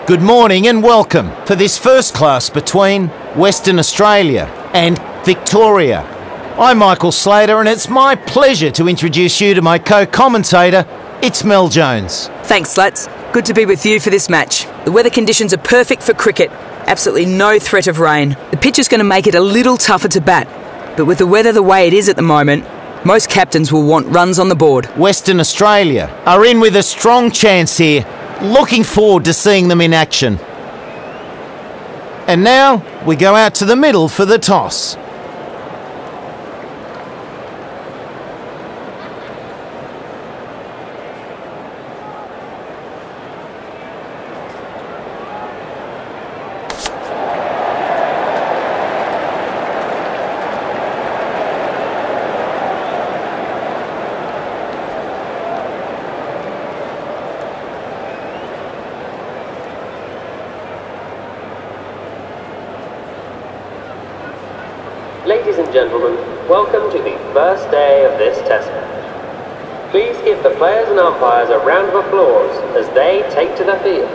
Good morning and welcome for this first class between Western Australia and Victoria. I'm Michael Slater and it's my pleasure to introduce you to my co-commentator, it's Mel Jones. Thanks, Slats. Good to be with you for this match. The weather conditions are perfect for cricket. Absolutely no threat of rain. The pitch is going to make it a little tougher to bat. But with the weather the way it is at the moment, most captains will want runs on the board. Western Australia are in with a strong chance here. Looking forward to seeing them in action. And now we go out to the middle for the toss. Ladies and gentlemen, welcome to the first day of this test match. Please give the players and umpires a round of applause as they take to the field.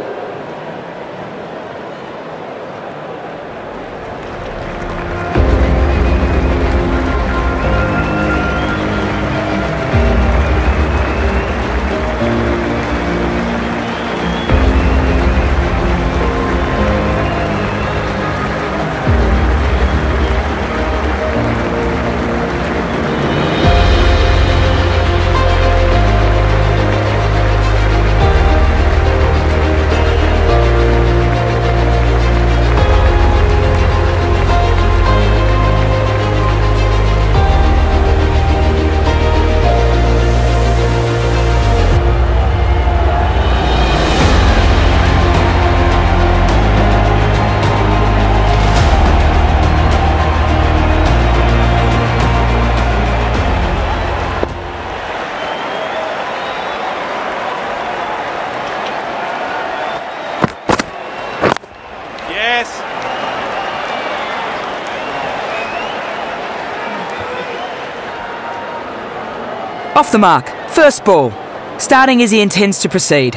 Off the mark. First ball. Starting as he intends to proceed.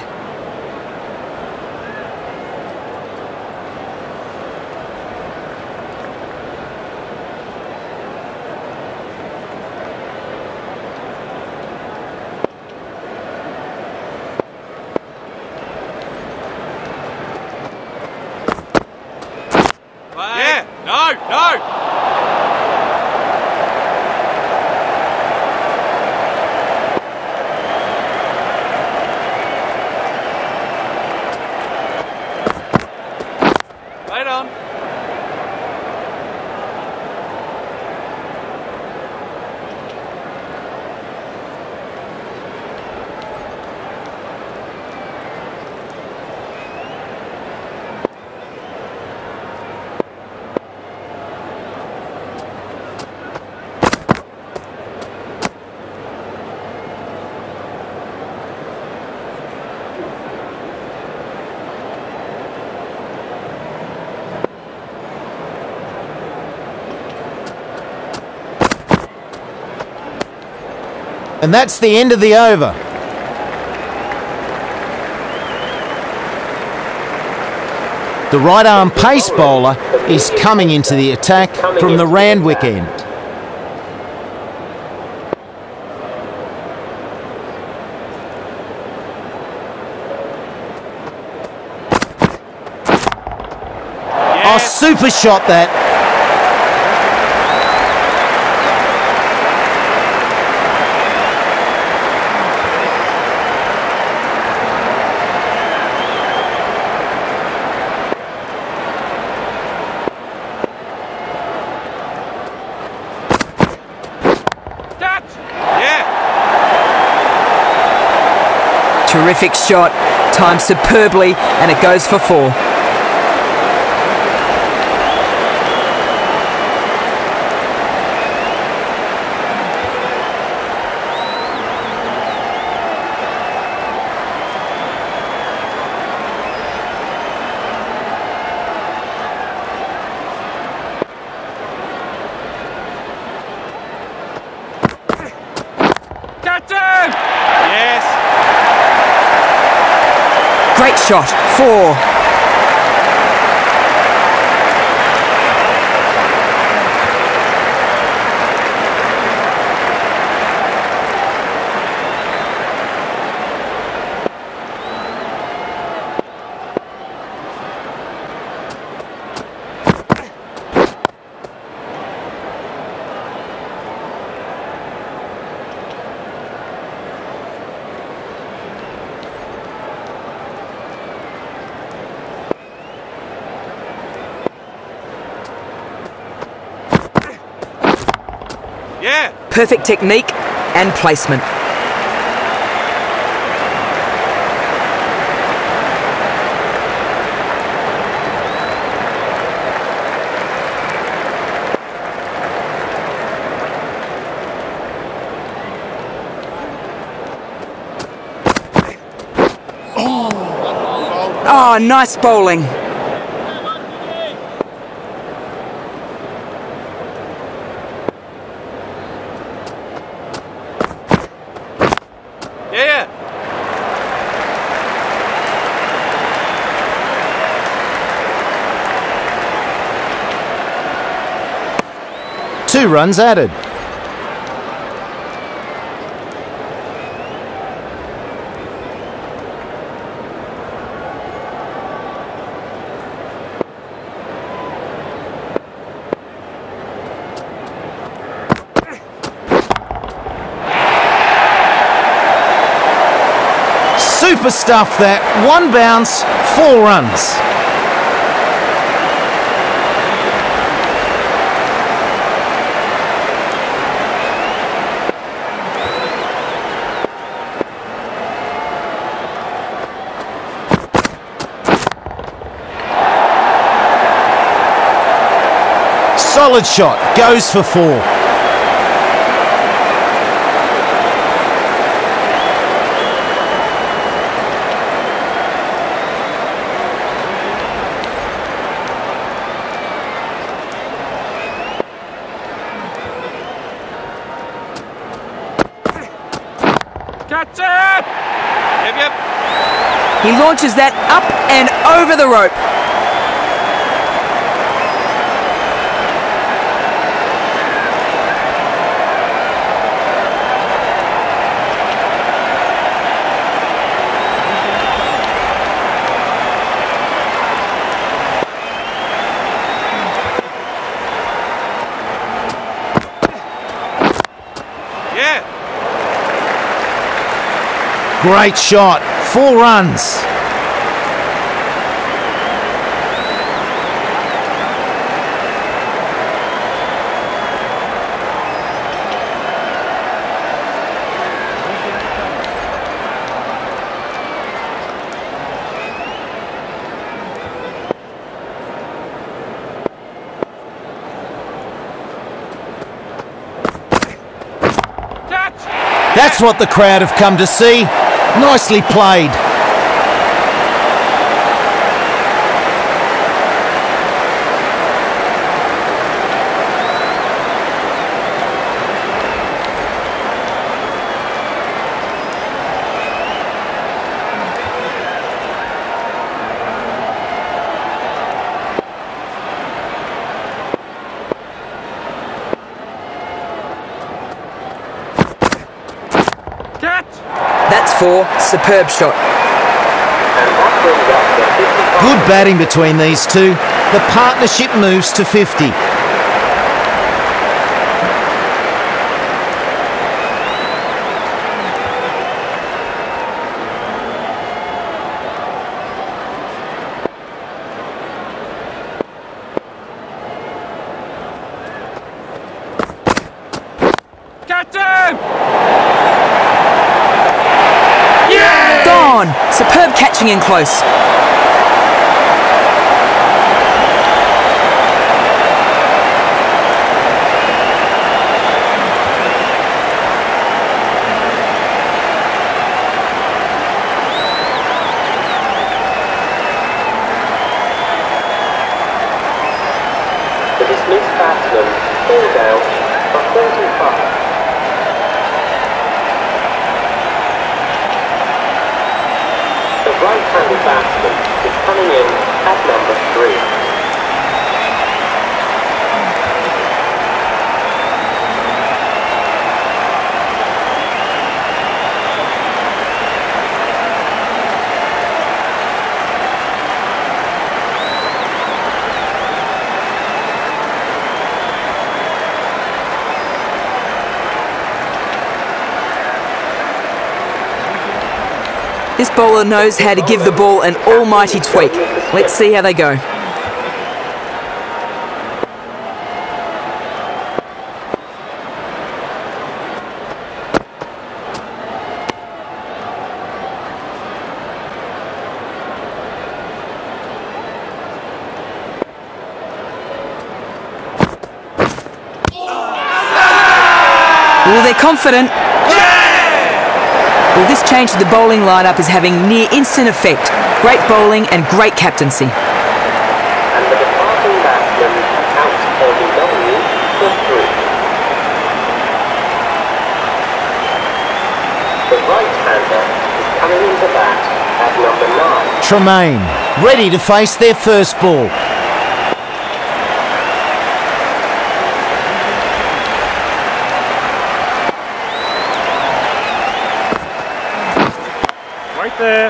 No! Right on. And that's the end of the over. The right-arm pace bowler is coming into the attack from the Randwick end. Oh, super shot that. Terrific shot, timed superbly, and it goes for 4. Captain! Yes! Great shot, 4. Yeah. Perfect technique and placement. Oh, nice bowling. Yeah. Two runs added. Super stuff that. One bounce, 4 runs. Solid shot, goes for 4. Catch it! Yep. He launches that up and over the rope. Yeah. Great shot, 4 runs. Catch! That's what the crowd have come to see. Nicely played. Catch! That's 4. Superb shot. And that brings up the 55. Good batting between these two. The partnership moves to 50. Catch him! Gone. Superb catching in close. The dismissed batsman pulled out for 35. The right-handed batsman is coming in at number 3. This bowler knows how to give the ball an almighty tweak. Let's see how they go. Oh, they're confident. Well, this change to the bowling lineup is having near instant effect. Great bowling and great captaincy. And the departing batsman out LBW for 3. The right-hander is coming into bat at number 9. Tremaine, ready to face their first ball. Right there.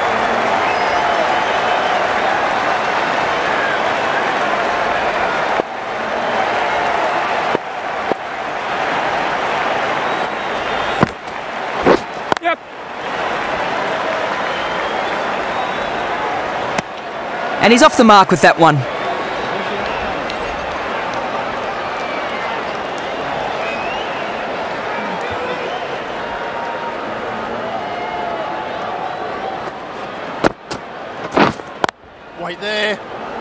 Yep. And he's off the mark with that one. Wait there.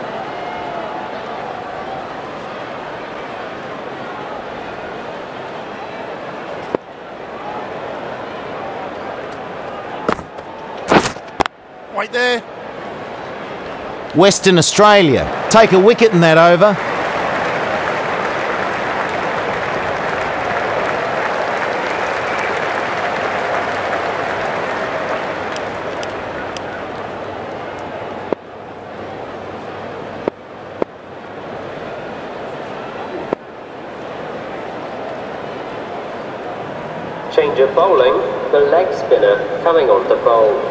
Wait there. Western Australia take a wicket in that over. Change of bowling, the leg spinner coming on to bowl.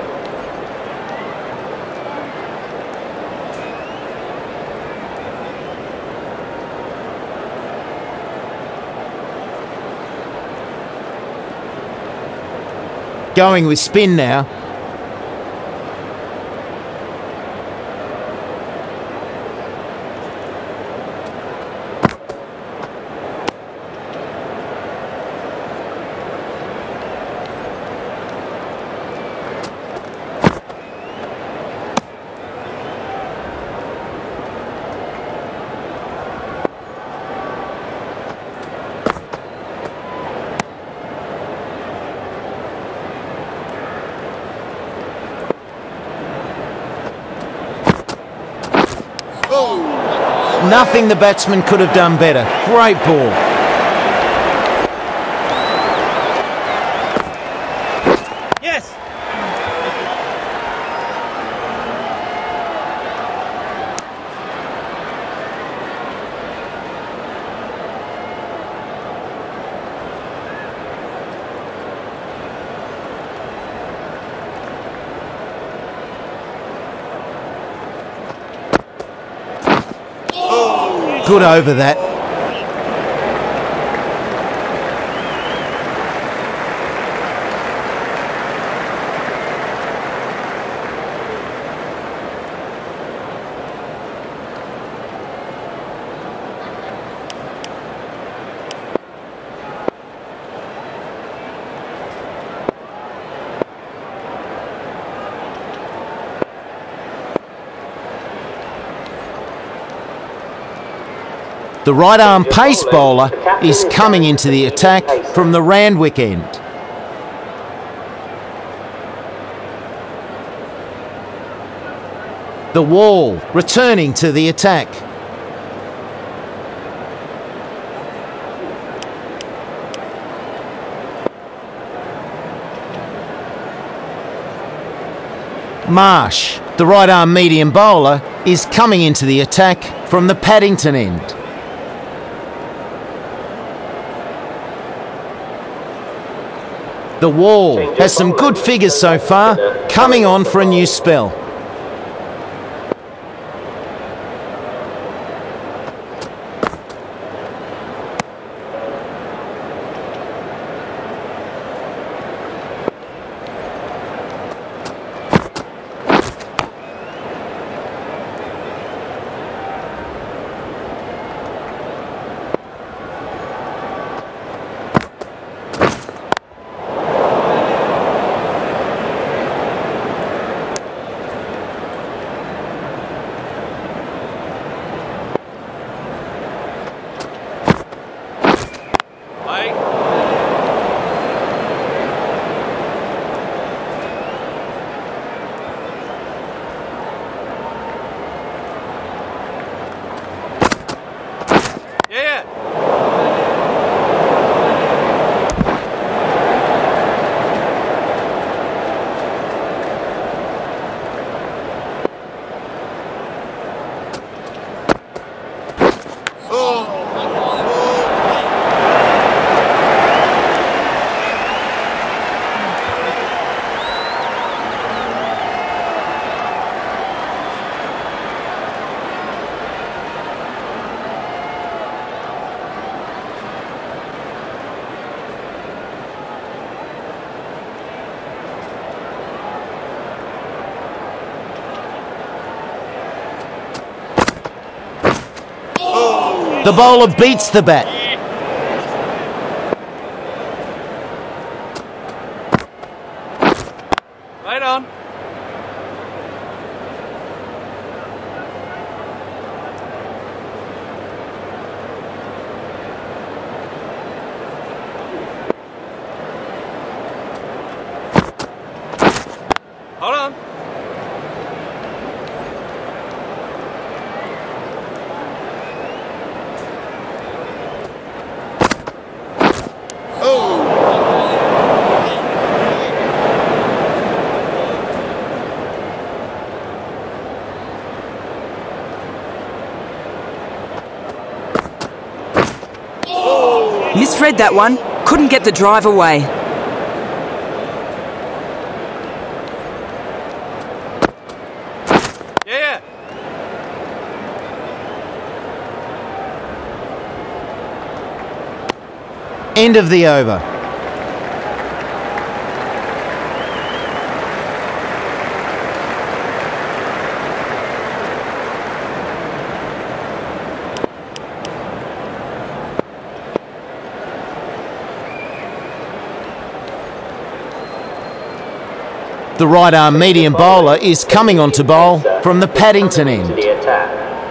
Going with spin now. Nothing the batsman could have done better. Great ball. Yes. Good over that. The right-arm pace bowler is coming into the attack from the Randwick end. The Wall returning to the attack. Marsh, the right-arm medium bowler, is coming into the attack from the Paddington end. The Wall has some good figures so far, coming on for a new spell. The bowler beats the bat. Right on. Hold on. Misread that one. Couldn't get the drive away. Yeah. End of the over. The right-arm medium bowler is coming on to bowl from the Paddington To end. the attack.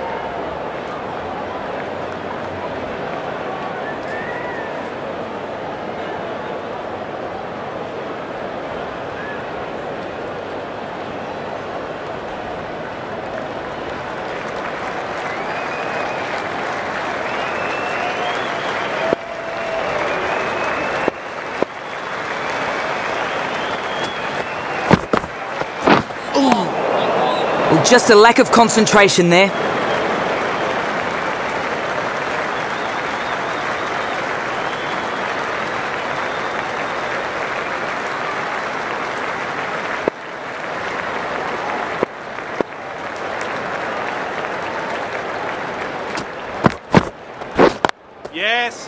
Well, just a lack of concentration there. Yes.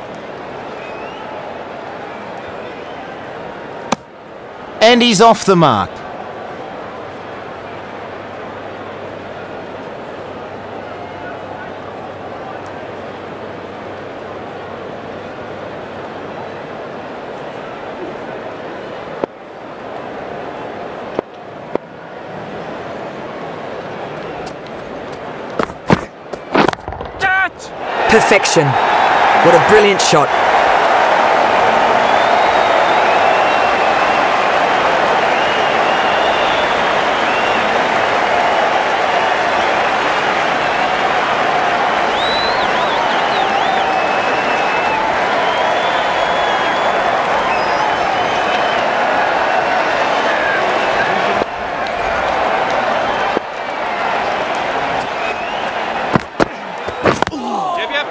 And he's off the mark. Catch! Perfection. What a brilliant shot. Yep.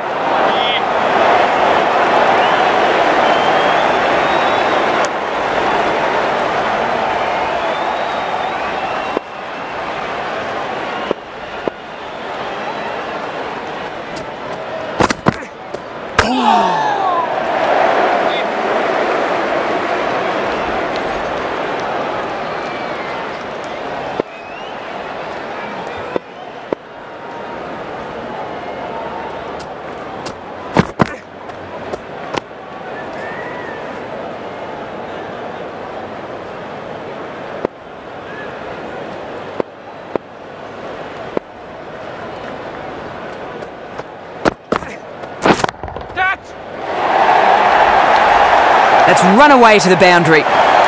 That's run away to the boundary.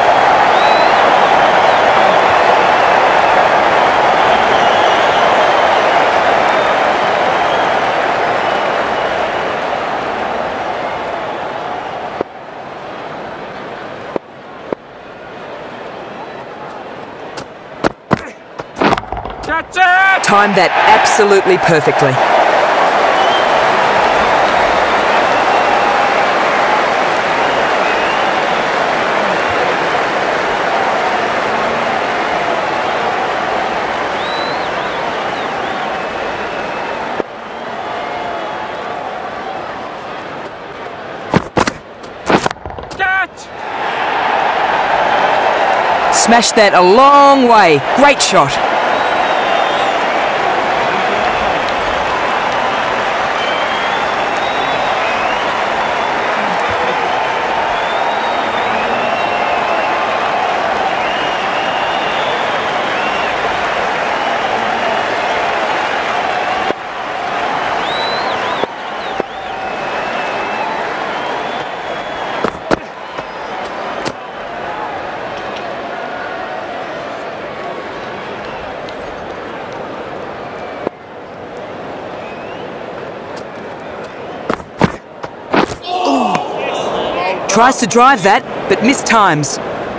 Catch it! Timed that absolutely perfectly. Smashed that a long way. Great shot. Tries to drive that, but mistimes.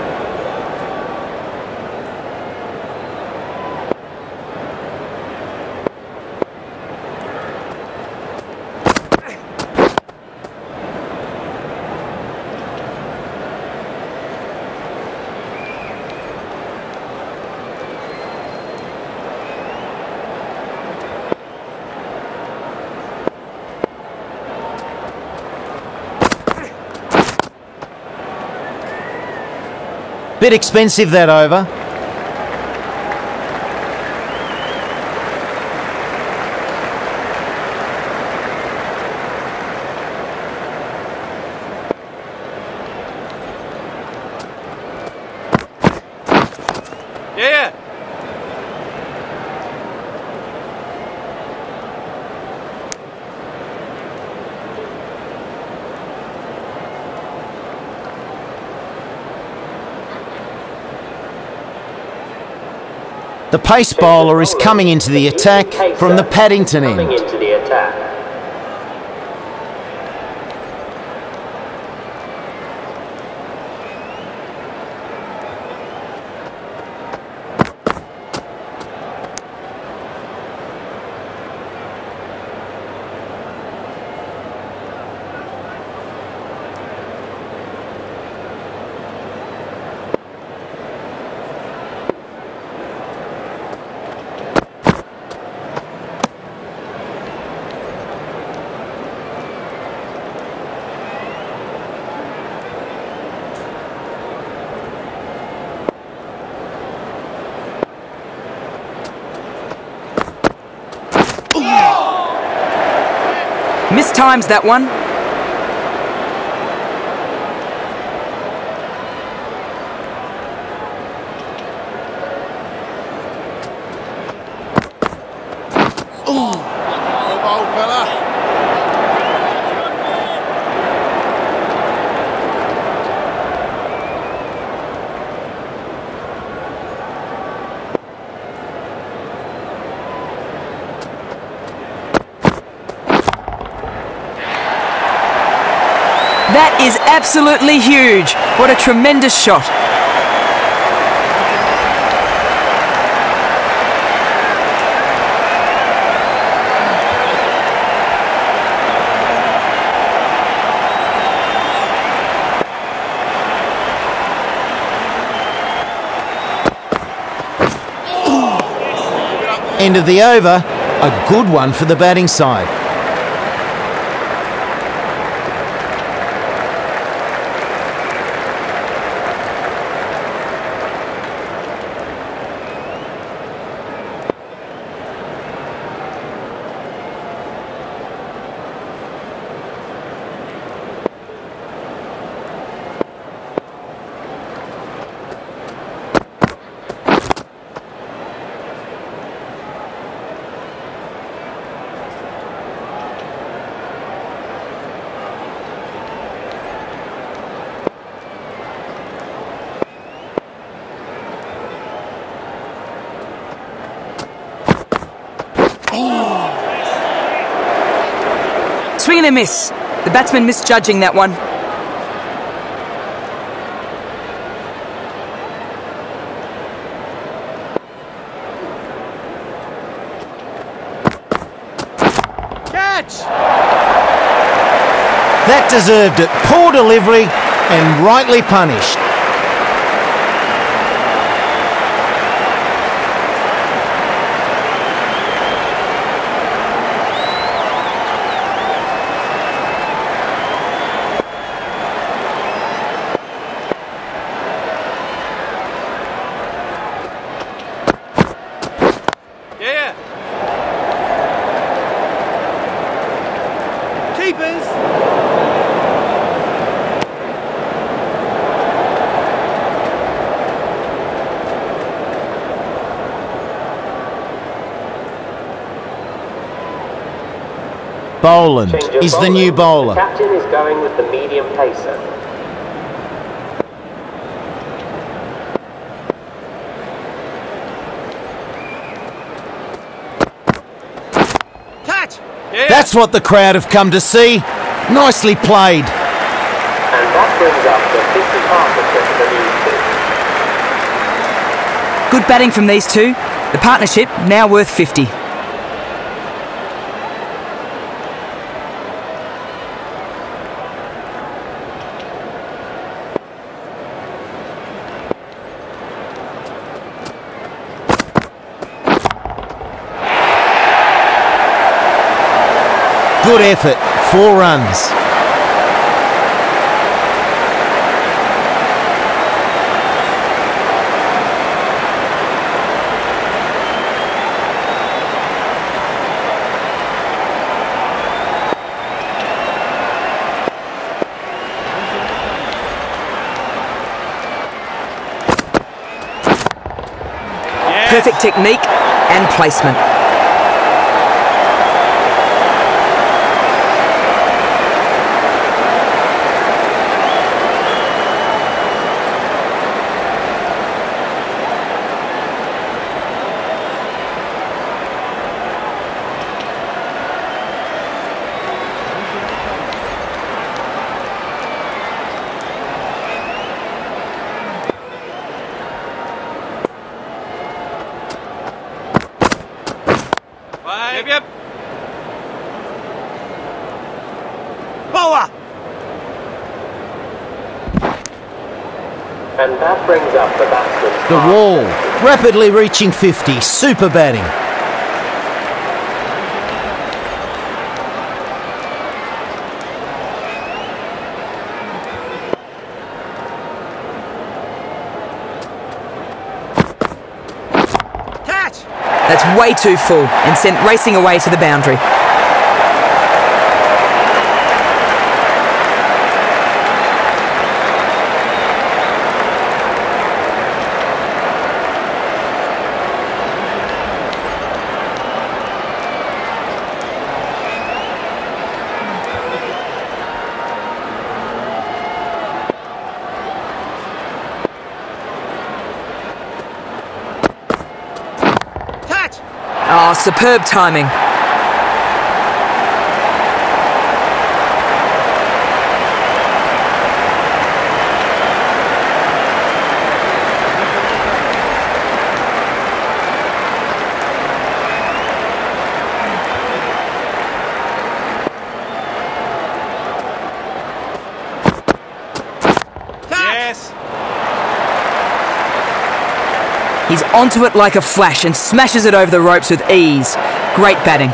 Bit expensive, that over. Yeah. The pace bowler is coming into the attack from the Paddington Coming end. into the attack. Mistimes that one. Oh, fella. That is absolutely huge. What a tremendous shot. End of the over, a good one for the batting side. Swing and a miss. The batsman misjudging that one. Catch! That deserved it. Poor delivery and rightly punished. Yeah. Keepers. Boland Change of is the new bowling. bowler. The captain is going with the medium pacer. Catch! Yeah. That's what the crowd have come to see. Nicely played. And that brings up the 50 partnership for these two. Good batting from these two. The partnership now worth 50. Good effort, 4 runs. Perfect technique and placement. Yep, yep. Power! And that brings up the batsman's The half wall, century. rapidly reaching 50. Super batting. Catch! That's way too full and sent racing away to the boundary. Catch! Oh, superb timing. Yes! He's onto it like a flash and smashes it over the ropes with ease. Great batting.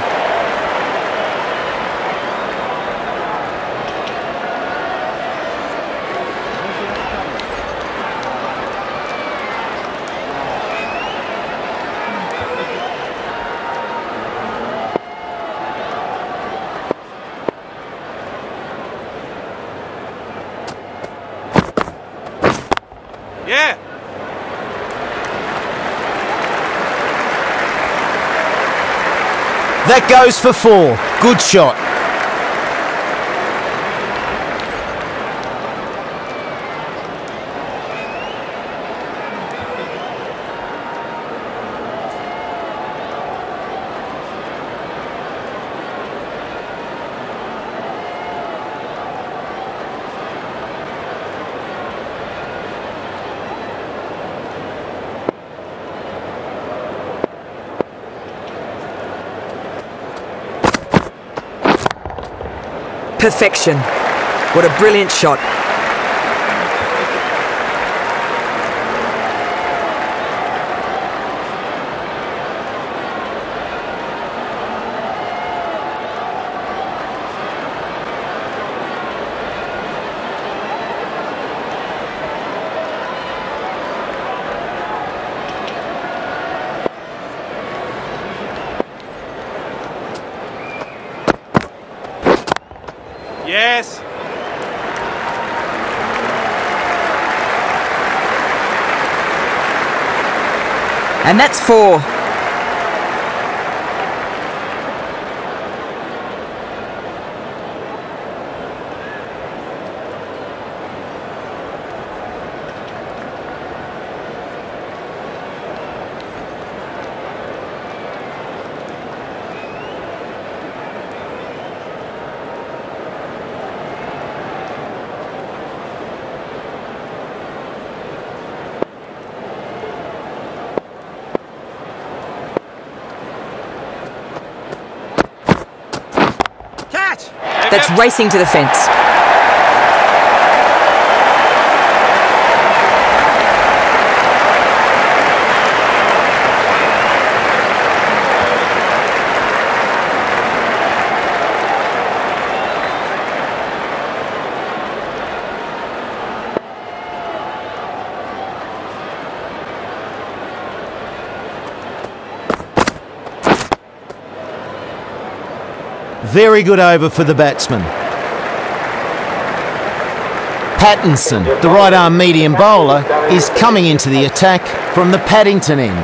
Yeah! That goes for 4. Good shot. Perfection. What a brilliant shot. Yes! And that's 4. That's racing to the fence. Very good over for the batsman. Pattinson, the right-arm medium bowler, is coming into the attack from the Paddington end.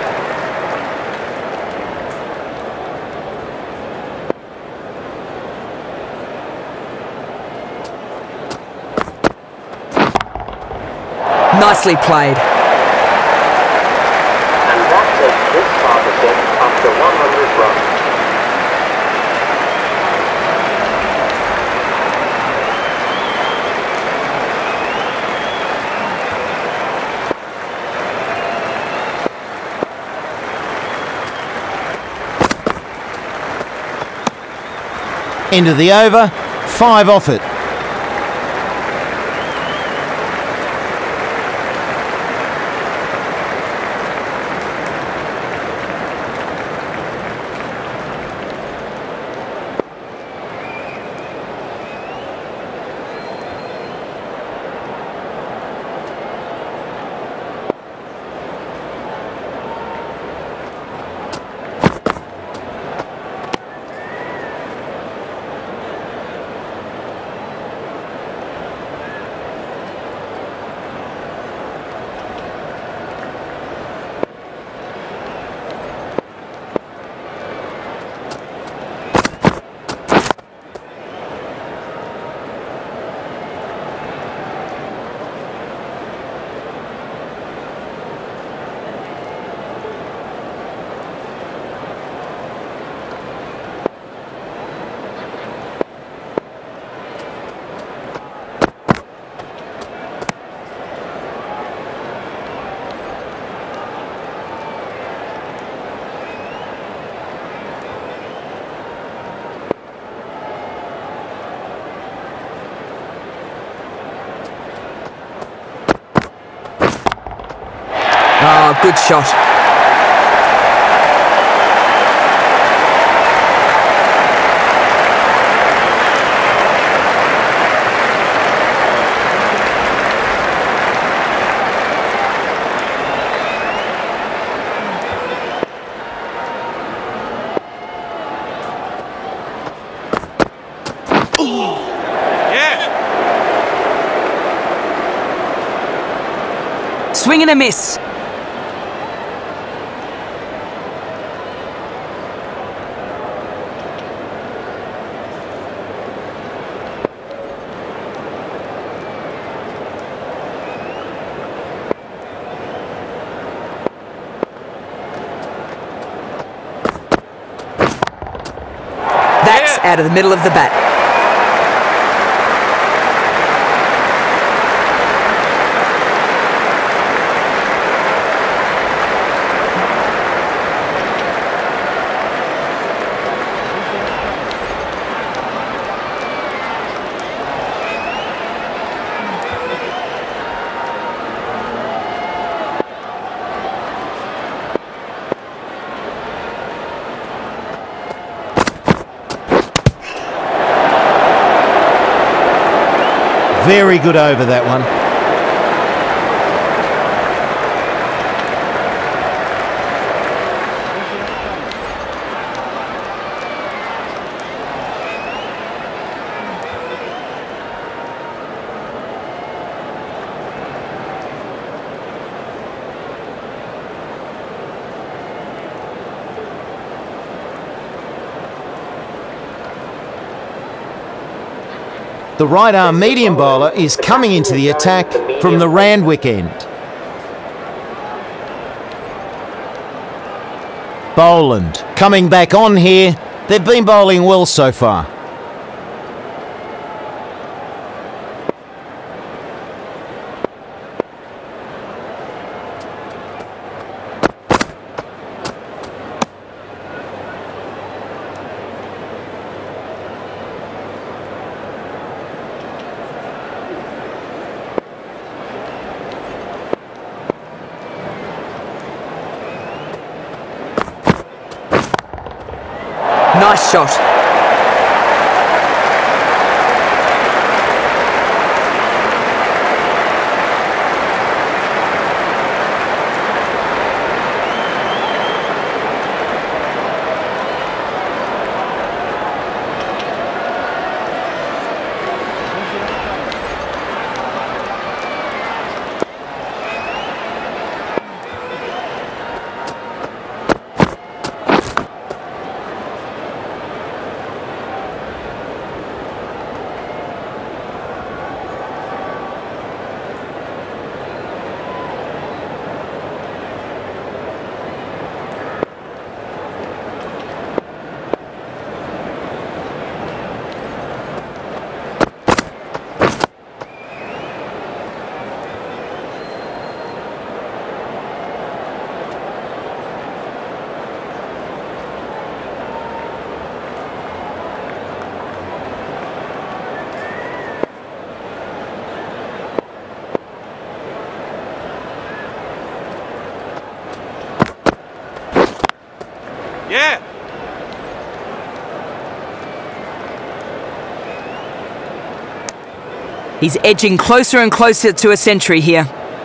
Nicely played. And that takes this partnership up to 100 runs. End of the over, 5 off it. Oh, good shot. Yeah. Swing and a miss. That's out of the middle of the bat. Very good over, that one. The right-arm medium bowler is coming into the attack from the Randwick end. Boland coming back on here. They've been bowling well so far. Nice shot. Yeah. He's edging closer and closer to a century here.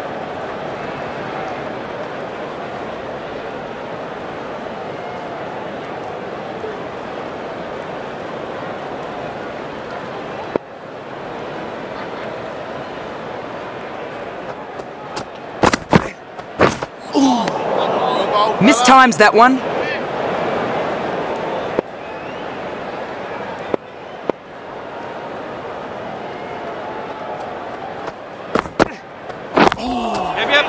Mistimes that one. Yep.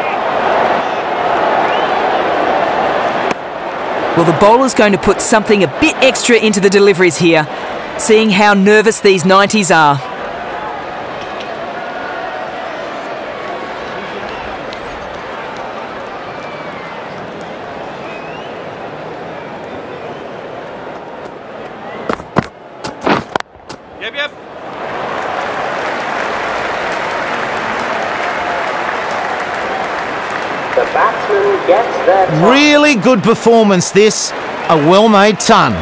Well, the bowler's going to put something a bit extra into the deliveries here, seeing how nervous these 90s are. Yep. The batsman gets their top. Really good performance this. A well-made ton.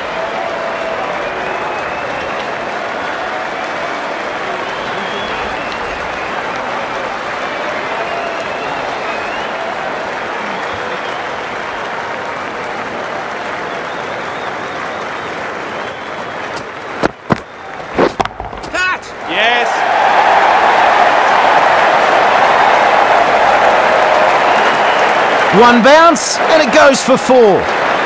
Catch! Yes. One bounce and it goes for 4.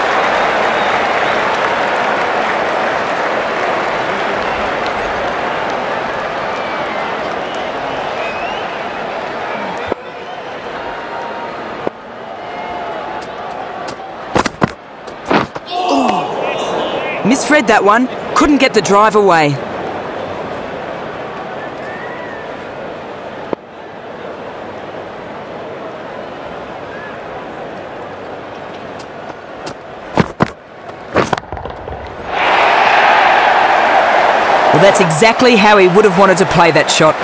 Misread that one. Couldn't get the drive away. Well, that's exactly how he would have wanted to play that shot.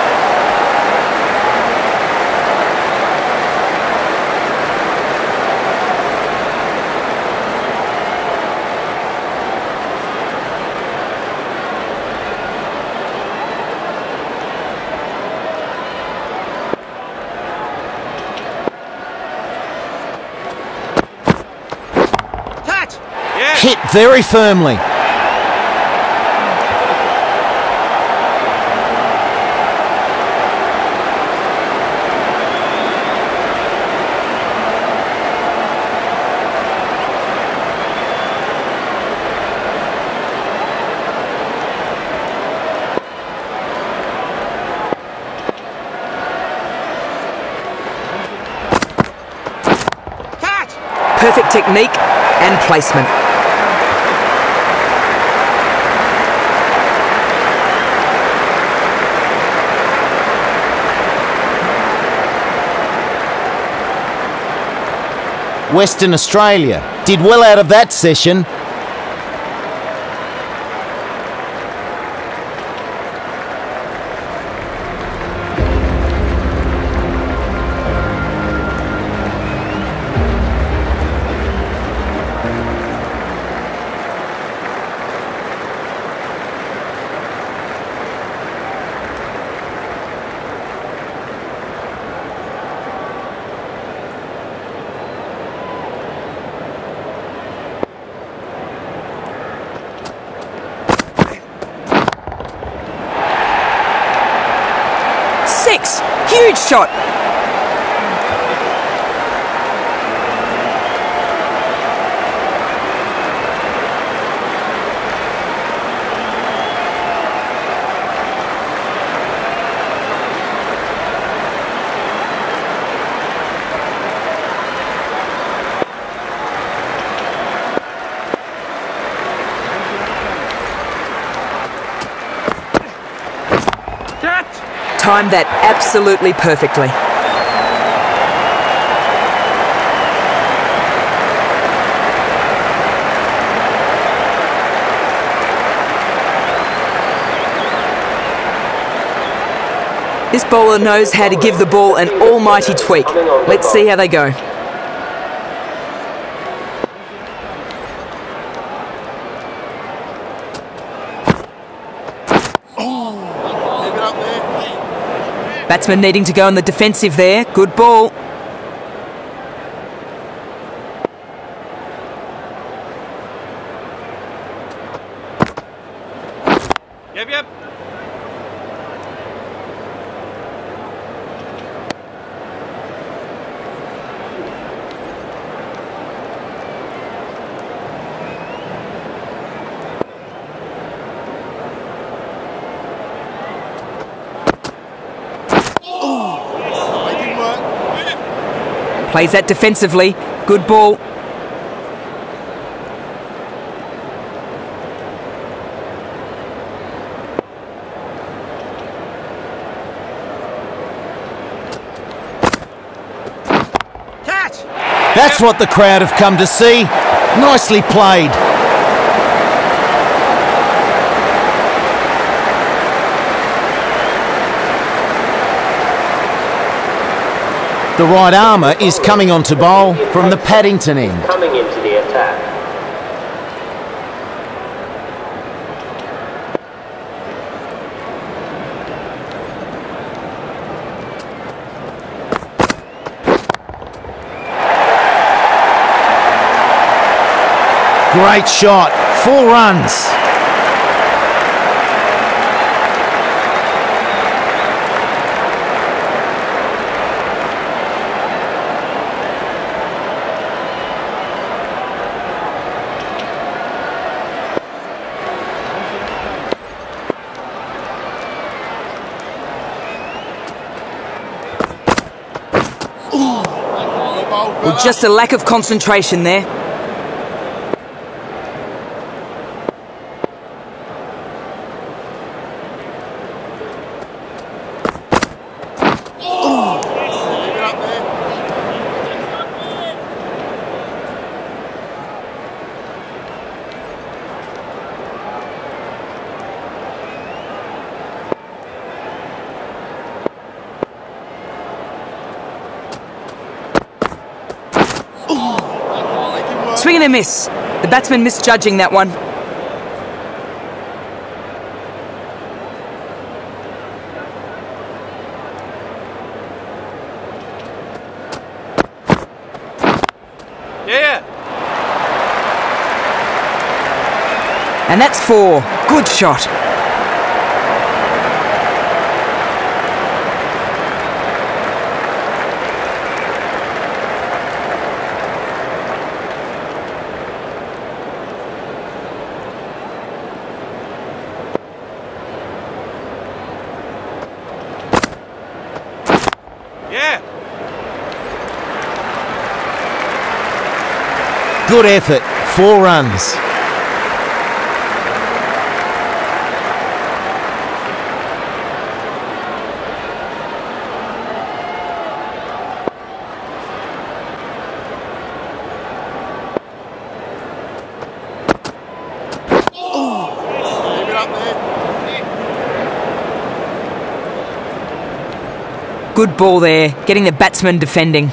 Catch! Yeah. Hit very firmly. Catch! Perfect technique and placement. Western Australia did well out of that session. 6. Huge shot. Timed that absolutely perfectly. This bowler knows how to give the ball an almighty tweak. Let's see how they go. Batsman needing to go on the defensive there. Good ball. Yep. Plays that defensively. Good ball. Catch! That's what the crowd have come to see. Nicely played. The right armour is coming on to bowl from the Paddington end. Coming into the attack. Great shot. 4 runs. Well, just a lack of concentration there. Swing and a miss. The batsman misjudging that one. Yeah. And that's 4. Good shot. Yeah. Good effort. 4 runs. Good ball there, getting the batsman defending.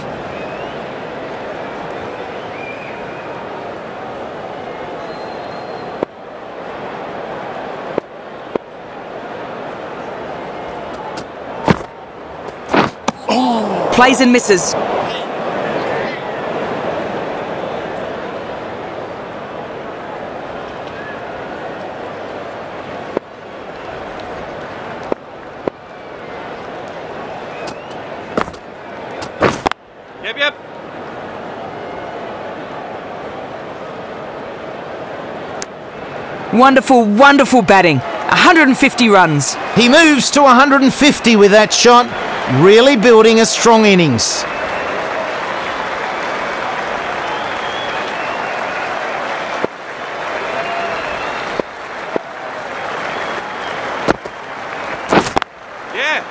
Plays and misses. Wonderful, wonderful batting. 150 runs. He moves to 150 with that shot, really building a strong innings. Yeah.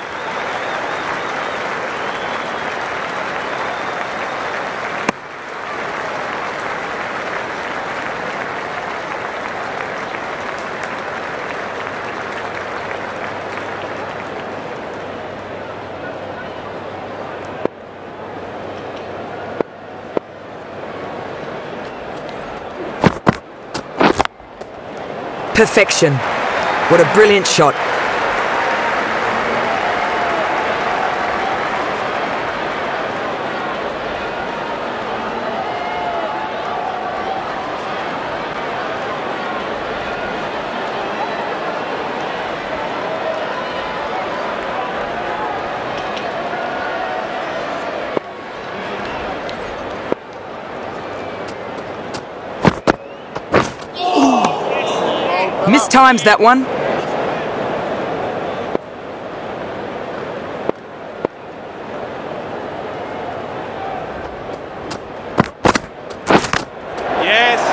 Perfection. What a brilliant shot. Mistimes that one. Yes.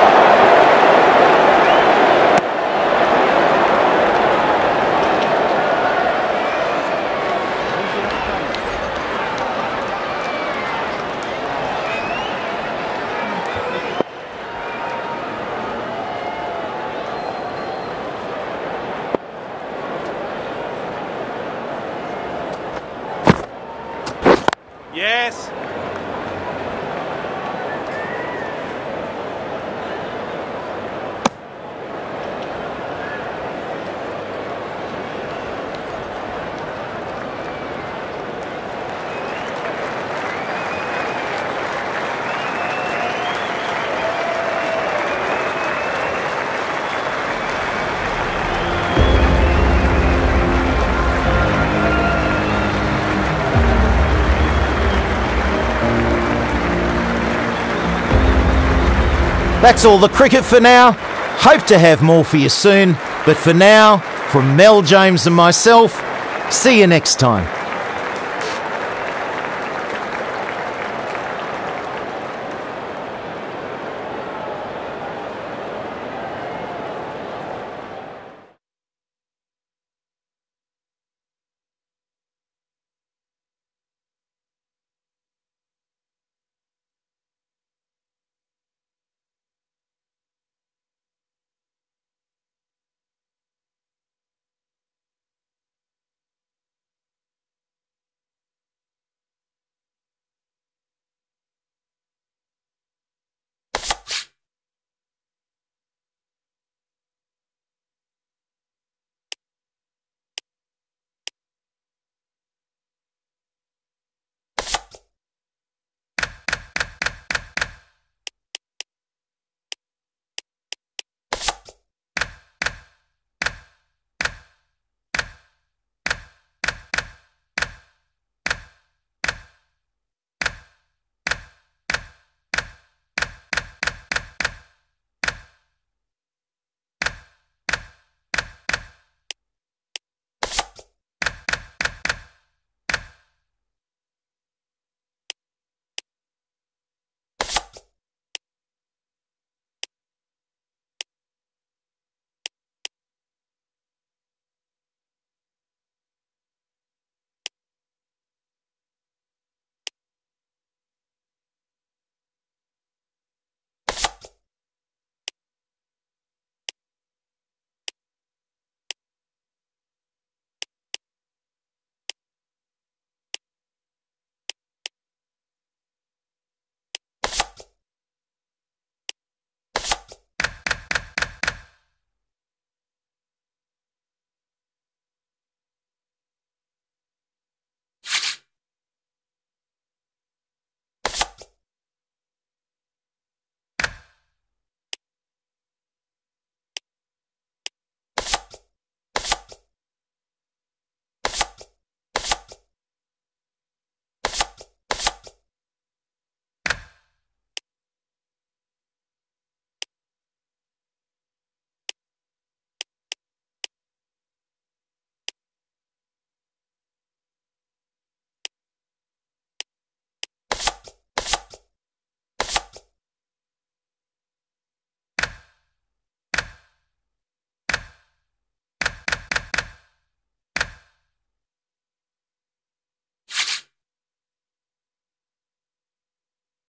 Yes. That's all the cricket for now. Hope to have more for you soon. But for now, from Mel, James and myself, see you next time.